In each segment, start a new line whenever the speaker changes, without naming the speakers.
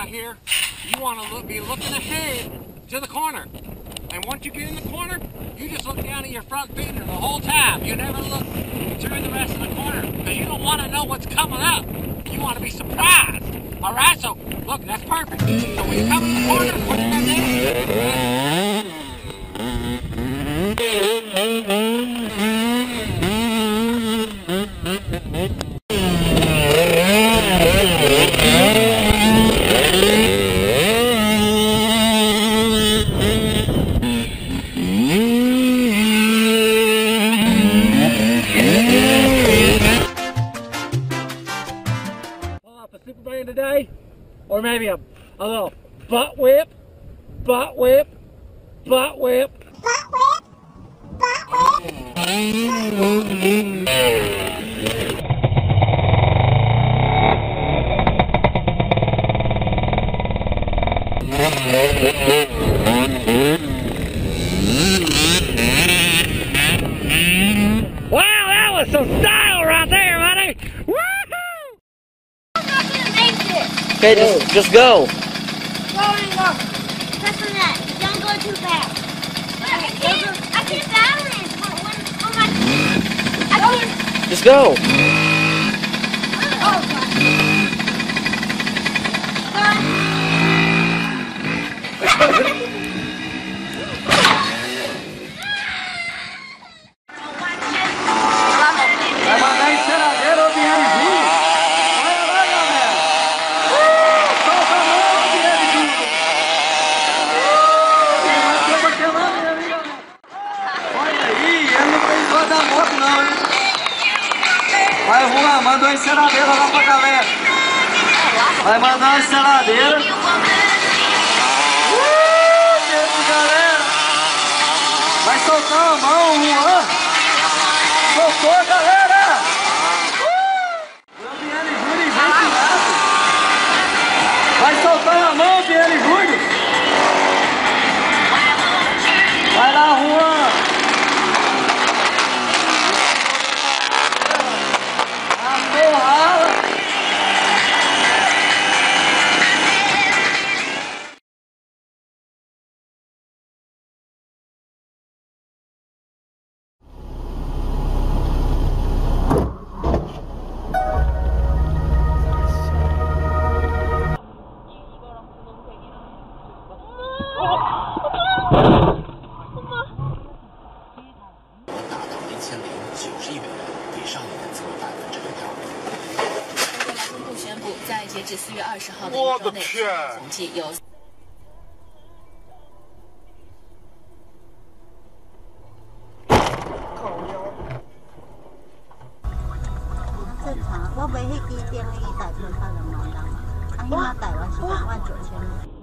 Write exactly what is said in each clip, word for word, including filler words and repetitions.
here, you want to look, be looking ahead to the corner. And once you get in the corner, you just look down at your front fender the whole time. You never look through the rest of the corner because you don't want to know what's coming up. You want to be surprised. All right, so look, that's perfect. So when you come in the corner, put it in there. Superman today, or maybe a, a little butt whip, butt whip, butt whip, butt whip, butt whip. Wow, that was some style right there, buddy! Woohoo!
Okay, just, just go.
Go and go. Press on that. Don't go too fast. I can't, I can't balance. Oh my, I can't.
Just go.
Oh, God.
Vai, Juan, manda uma enceradeira lá pra galera. Vai mandar uma enceradeira. Uh, galera. Vai soltar a mão, Juan. Soltou, galera. Uh, Biane Júnior, vem tirado. Vai soltar a mão, Biane Júnior. Vai lá, Juan.
在截至四月二十号的一周内，总计有。
正常，我买迄支电的一台票才两万人，啊，迄马台湾是两万九千。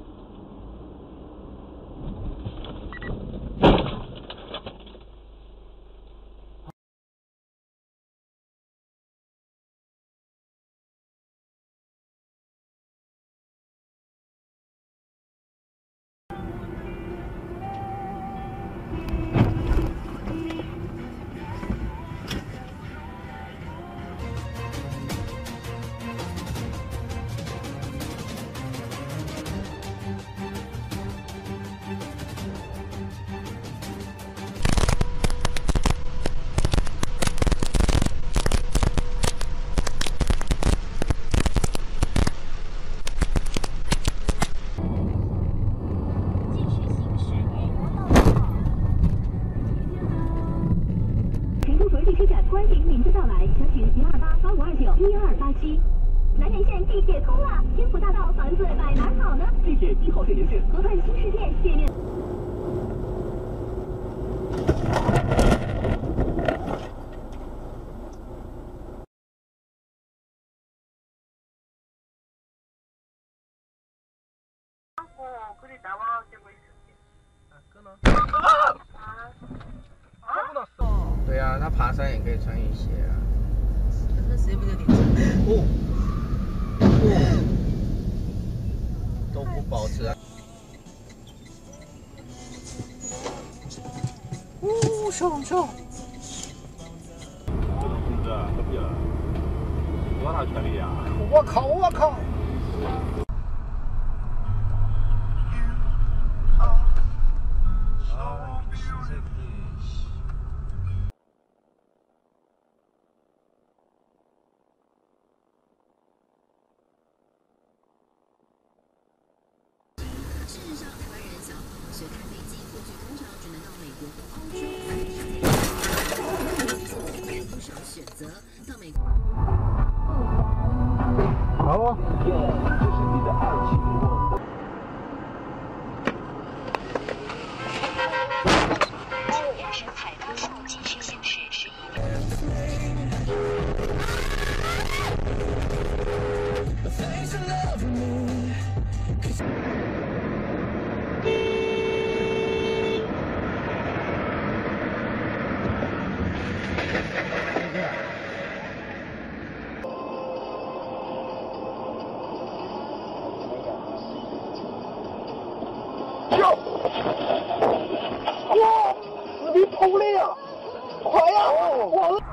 欢迎您的到来，详询零二八八五二九一二八七。南延线地铁通了，天府大道房子买哪儿好呢？
地铁一号线沿线，
河畔新世界界面。
哦，可以带我结果一次。啊，可能。啊！啊！不能送。对啊，他爬山也可以穿雨鞋啊。
那谁不就顶着？
哦。哦。都不保持啊。哦，上上。
这种同志，何必了？多大权利啊？
我靠！我靠！
跳！哇！死皮通了呀！快呀！我。